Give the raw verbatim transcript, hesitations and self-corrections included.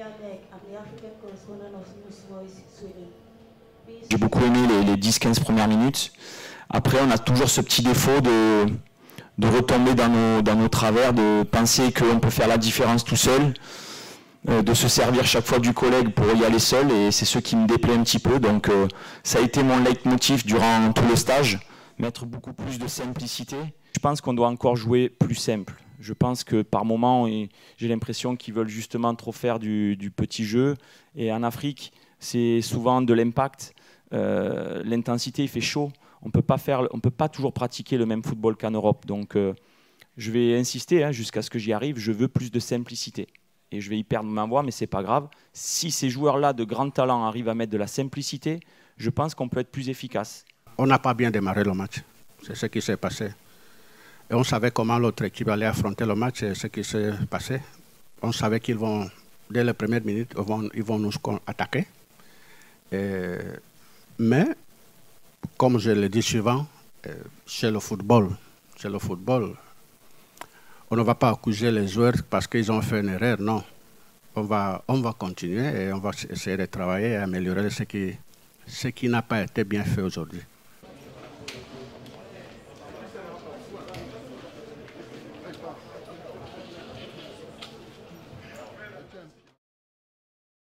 J'ai beaucoup aimé les, les dix quinze premières minutes. Après, on a toujours ce petit défaut de, de retomber dans nos, dans nos travers, de penser qu'on peut faire la différence tout seul, euh, de se servir chaque fois du collègue pour y aller seul, et c'est ce qui me déplaît un petit peu. Donc euh, ça a été mon leitmotiv durant tout le stage, mettre beaucoup plus de simplicité. Je pense qu'on doit encore jouer plus simple. Je pense que par moments, j'ai l'impression qu'ils veulent justement trop faire du, du petit jeu. Et en Afrique, c'est souvent de l'impact. Euh, l'intensité, il fait chaud. On peut pas faire, on peut pas toujours pratiquer le même football qu'en Europe. Donc, euh, je vais insister hein, jusqu'à ce que j'y arrive. Je veux plus de simplicité. Et je vais y perdre ma voix, mais c'est pas grave. Si ces joueurs-là de grand talent arrivent à mettre de la simplicité, je pense qu'on peut être plus efficace. On n'a pas bien démarré le match. C'est ce qui s'est passé. Et on savait comment l'autre équipe allait affronter le match et ce qui s'est passé. On savait qu'ils vont, dès les premières minutes, ils vont, ils vont nous attaquer. Et, mais, comme je le dis souvent, c'est le football. C'est le football. On ne va pas accuser les joueurs parce qu'ils ont fait une erreur, non. On va, on va continuer et on va essayer de travailler et améliorer ce qui, ce qui n'a pas été bien fait aujourd'hui.